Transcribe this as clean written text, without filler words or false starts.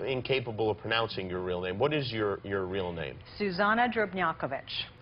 incapable of pronouncing your real name. What is your real name? Suzana Drobnjakovic.